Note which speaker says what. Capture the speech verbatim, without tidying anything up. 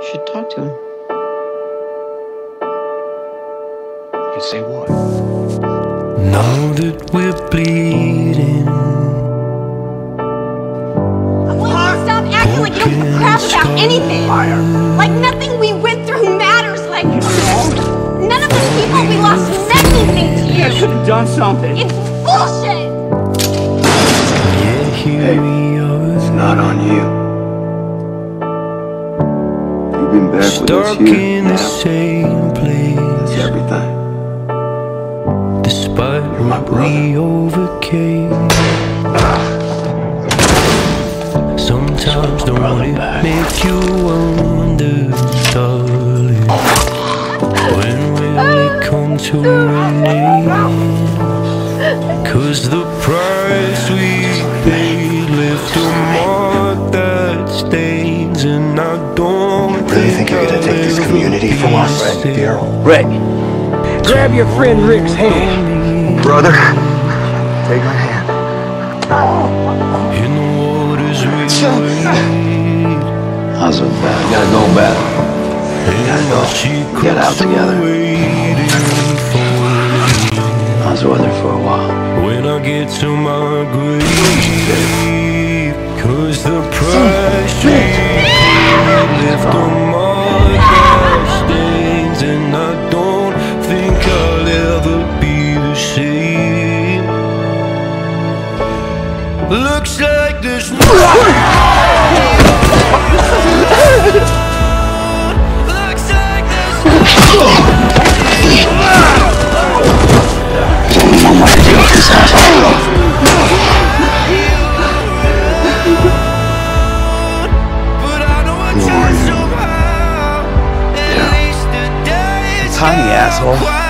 Speaker 1: You should talk to him.
Speaker 2: You say what?
Speaker 3: Now that we're bleeding,
Speaker 4: I want you to stop acting like you don't give a crap about anything. Like nothing we went through matters. Like none of the people we lost meant anything to you.
Speaker 5: You should have done something.
Speaker 4: It's bullshit.
Speaker 3: yeah, here
Speaker 2: Hey,
Speaker 3: we are,
Speaker 2: it's not on you. You've been back with us
Speaker 3: stuck
Speaker 2: here
Speaker 3: in the
Speaker 2: now.
Speaker 3: same place.
Speaker 2: That's everything.
Speaker 3: Despite
Speaker 2: You're my
Speaker 3: what we overcame, sometimes don't it make you wonder, darling, when will it come to an end? Cause the price we paid left a mark that stains, and I don't
Speaker 2: Really think you're gonna take this community from us?
Speaker 3: Right,
Speaker 2: Daryl.
Speaker 5: Rick, grab your friend Rick's hand.
Speaker 2: Brother, take my hand.
Speaker 3: in the waters we wade.
Speaker 2: How's it bad? We gotta go back. We gotta go. Get out together. How's the weather for a while?
Speaker 3: When I get to my grave, cause the price we paid left a mark that stains, and I don't think I'll ever be the same. Looks like there's no Looks like there's
Speaker 2: One more to deal with this asshole.
Speaker 3: Tiny
Speaker 2: Tiny asshole.